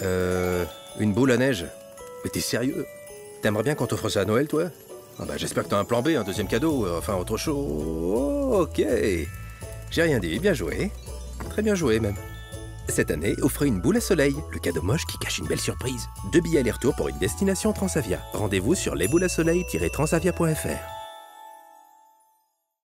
Une boule à neige. Mais t'es sérieux? T'aimerais bien qu'on t'offre ça à Noël, toi? Ah bah j'espère que t'as un plan B, un deuxième cadeau, enfin autre chose. Oh, ok. J'ai rien dit, bien joué. Très bien joué même. Cette année, offrez une boule à soleil, le cadeau moche qui cache une belle surprise. 2 billets aller-retour pour une destination Transavia. Rendez-vous sur lesboulesasoleil-transavia.fr.